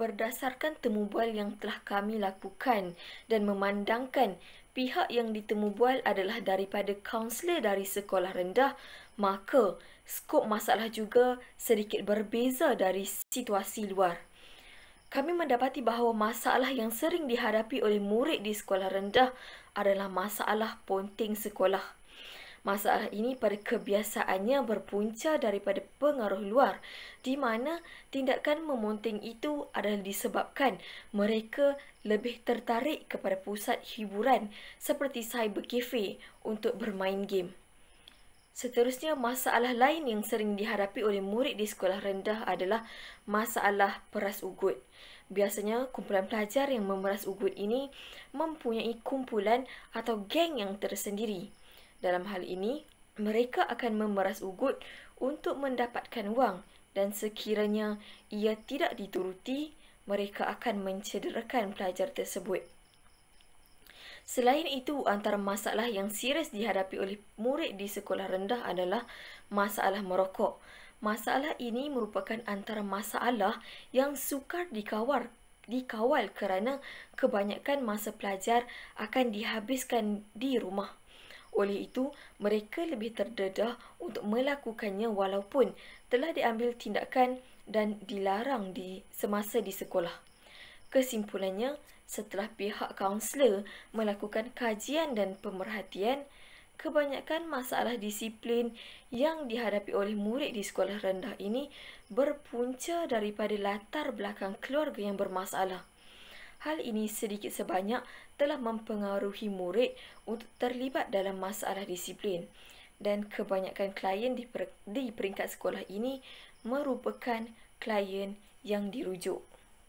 Berdasarkan temu bual yang telah kami lakukan dan memandangkan pihak yang ditemu bual adalah daripada kaunselor dari sekolah rendah, maka skop masalah juga sedikit berbeza dari situasi luar. Kami mendapati bahawa masalah yang sering dihadapi oleh murid di sekolah rendah adalah masalah ponting sekolah. Masalah ini pada kebiasaannya berpunca daripada pengaruh luar, di mana tindakan memonting itu adalah disebabkan mereka lebih tertarik kepada pusat hiburan seperti cyber cafe untuk bermain game. Seterusnya, masalah lain yang sering dihadapi oleh murid di sekolah rendah adalah masalah peras ugut. Biasanya, kumpulan pelajar yang memeras ugut ini mempunyai kumpulan atau geng yang tersendiri. Dalam hal ini, mereka akan memeras ugut untuk mendapatkan wang dan sekiranya ia tidak dituruti, mereka akan mencederakan pelajar tersebut. Selain itu, antara masalah yang serius dihadapi oleh murid di sekolah rendah adalah masalah merokok. Masalah ini merupakan antara masalah yang sukar dikawal kerana kebanyakan masa pelajar akan dihabiskan di rumah. Oleh itu, mereka lebih terdedah untuk melakukannya walaupun telah diambil tindakan dan dilarang semasa di sekolah. Kesimpulannya, setelah pihak kaunselor melakukan kajian dan pemerhatian, kebanyakan masalah disiplin yang dihadapi oleh murid di sekolah rendah ini berpunca daripada latar belakang keluarga yang bermasalah. Hal ini sedikit sebanyak telah mempengaruhi murid untuk terlibat dalam masalah disiplin dan kebanyakan klien di peringkat sekolah ini merupakan klien yang dirujuk.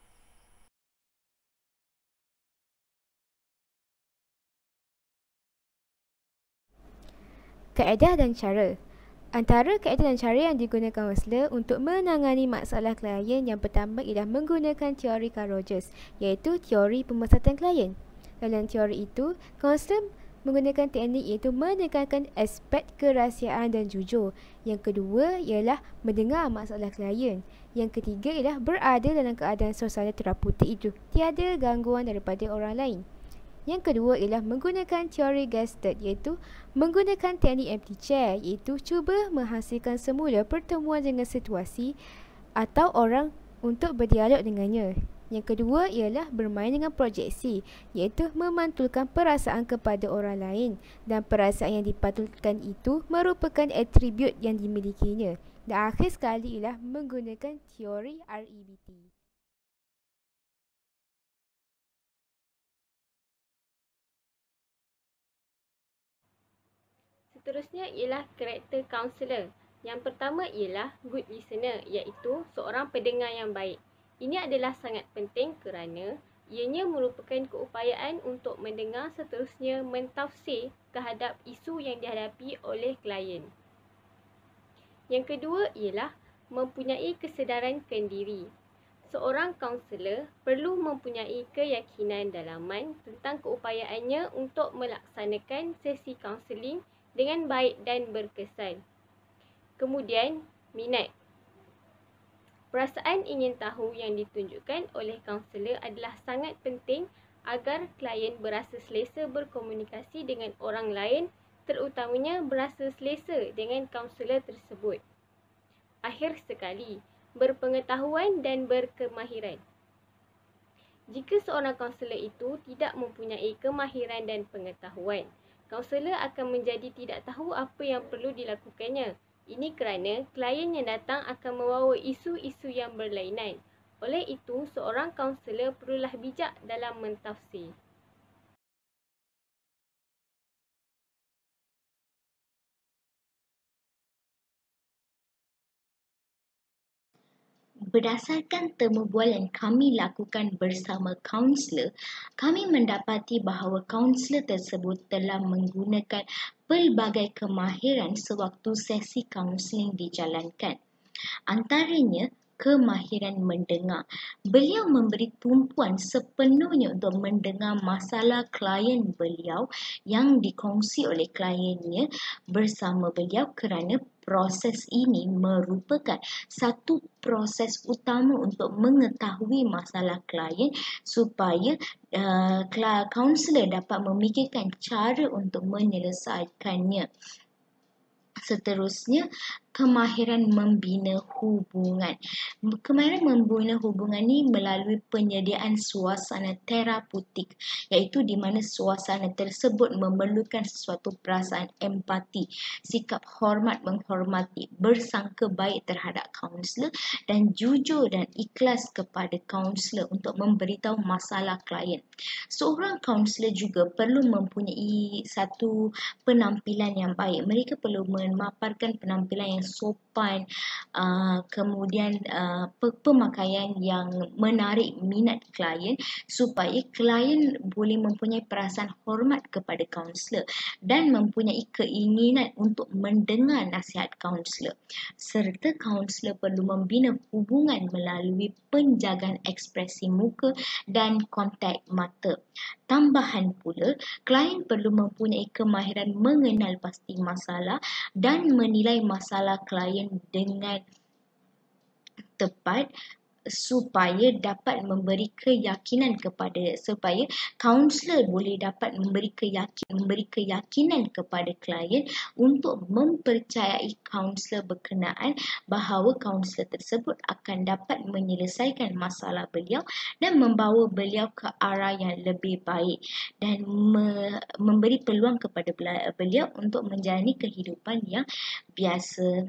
Kaedah dan cara. Antara kaedah dan cara yang digunakan kaunselor untuk menangani masalah klien yang pertama ialah menggunakan teori Carl Rogers, iaitu teori pemusatan klien. Dalam teori itu, kaunselor menggunakan teknik iaitu menekankan aspek kerahsiaan dan jujur. Yang kedua ialah mendengar masalah klien. Yang ketiga ialah berada dalam keadaan suasana teraputi itu, tiada gangguan daripada orang lain. Yang kedua ialah menggunakan teori Gestalt, iaitu menggunakan teknik empty chair, iaitu cuba menghasilkan semula pertemuan dengan situasi atau orang untuk berdialog dengannya. Yang kedua ialah bermain dengan proyeksi, iaitu memantulkan perasaan kepada orang lain dan perasaan yang dipantulkan itu merupakan atribut yang dimilikinya. Dan akhir sekali ialah menggunakan teori REBT. Seterusnya ialah karakter kaunselor. Yang pertama ialah good listener, iaitu seorang pendengar yang baik. Ini adalah sangat penting kerana ianya merupakan keupayaan untuk mendengar seterusnya mentafsir terhadap isu yang dihadapi oleh klien. Yang kedua ialah mempunyai kesedaran kendiri. Seorang kaunselor perlu mempunyai keyakinan dalaman tentang keupayaannya untuk melaksanakan sesi kaunseling dengan baik dan berkesan. Kemudian, minat. Perasaan ingin tahu yang ditunjukkan oleh kaunselor adalah sangat penting agar klien berasa selesa berkomunikasi dengan orang lain, terutamanya berasa selesa dengan kaunselor tersebut. Akhir sekali, berpengetahuan dan berkemahiran. Jika seorang kaunselor itu tidak mempunyai kemahiran dan pengetahuan, kaunselor akan menjadi tidak tahu apa yang perlu dilakukannya. Ini kerana klien yang datang akan membawa isu-isu yang berlainan. Oleh itu, seorang kaunselor perlulah bijak dalam mentafsir. Berdasarkan temu bual yang kami lakukan bersama kaunselor, kami mendapati bahawa kaunselor tersebut telah menggunakan pelbagai kemahiran sewaktu sesi kaunseling dijalankan. Antaranya, kemahiran mendengar. Beliau memberi tumpuan sepenuhnya untuk mendengar masalah klien beliau yang dikongsi oleh kliennya bersama beliau, kerana proses ini merupakan satu proses utama untuk mengetahui masalah klien supaya kaunselor dapat memikirkan cara untuk menyelesaikannya. Seterusnya, kemahiran membina hubungan. Kemahiran membina hubungan ini melalui penyediaan suasana terapeutik, iaitu di mana suasana tersebut memerlukan sesuatu perasaan empati, sikap hormat menghormati, bersangka baik terhadap kaunselor dan jujur dan ikhlas kepada kaunselor untuk memberitahu masalah klien. Seorang kaunselor juga perlu mempunyai satu penampilan yang baik. Mereka perlu memaparkan penampilan yang sopan, kemudian pemakaian yang menarik minat klien supaya klien boleh mempunyai perasaan hormat kepada kaunselor dan mempunyai keinginan untuk mendengar nasihat kaunselor. Serta kaunselor perlu membina hubungan melalui penjagaan ekspresi muka dan kontak mata. Tambahan pula, klien perlu mempunyai kemahiran mengenal pasti masalah dan menilai masalah klien dengan tepat supaya kaunselor boleh dapat memberi keyakinan kepada klien untuk mempercayai kaunselor berkenaan bahawa kaunselor tersebut akan dapat menyelesaikan masalah beliau dan membawa beliau ke arah yang lebih baik dan memberi peluang kepada beliau untuk menjalani kehidupan yang biasa.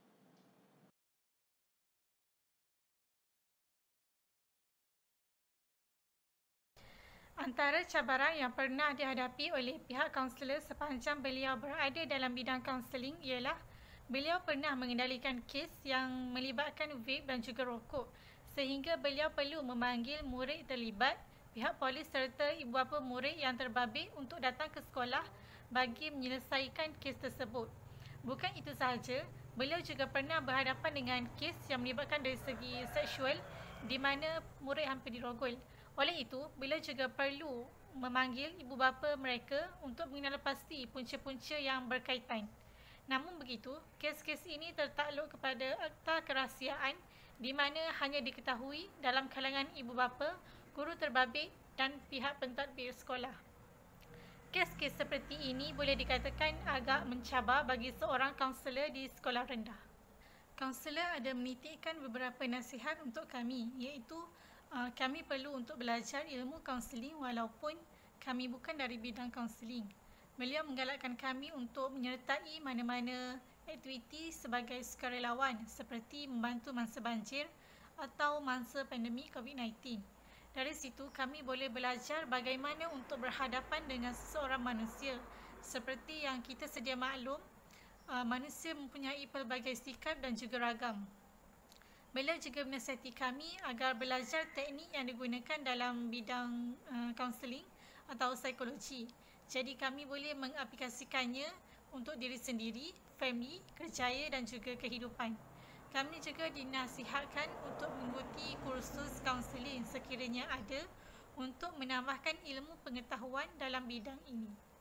Antara cabaran yang pernah dihadapi oleh pihak kaunselor sepanjang beliau berada dalam bidang kaunseling ialah beliau pernah mengendalikan kes yang melibatkan vape dan juga rokok, sehingga beliau perlu memanggil murid terlibat, pihak polis serta ibu bapa murid yang terbabit untuk datang ke sekolah bagi menyelesaikan kes tersebut. Bukan itu sahaja, beliau juga pernah berhadapan dengan kes yang melibatkan dari segi seksual di mana murid hampir dirogol. Oleh itu, beliau juga perlu memanggil ibu bapa mereka untuk mengenal pasti punca-punca yang berkaitan. Namun begitu, kes-kes ini tertakluk kepada akta kerahsiaan di mana hanya diketahui dalam kalangan ibu bapa, guru terbabit dan pihak pentadbir sekolah. Kes-kes seperti ini boleh dikatakan agak mencabar bagi seorang kaunselor di sekolah rendah. Kaunselor ada menitikkan beberapa nasihat untuk kami, iaitu kami perlu untuk belajar ilmu kaunseling walaupun kami bukan dari bidang kaunseling. Beliau menggalakkan kami untuk menyertai mana-mana aktiviti sebagai sukarelawan seperti membantu masa banjir atau masa pandemik COVID-19. Dari situ kami boleh belajar bagaimana untuk berhadapan dengan seseorang manusia. Seperti yang kita sedia maklum, manusia mempunyai pelbagai sikap dan juga ragam. Beliau juga menasihati kami agar belajar teknik yang digunakan dalam bidang kaunseling atau psikologi. Jadi kami boleh mengaplikasikannya untuk diri sendiri, family, kerjaya dan juga kehidupan. Kami juga dinasihatkan untuk mengikuti kursus kaunseling sekiranya ada untuk menambahkan ilmu pengetahuan dalam bidang ini.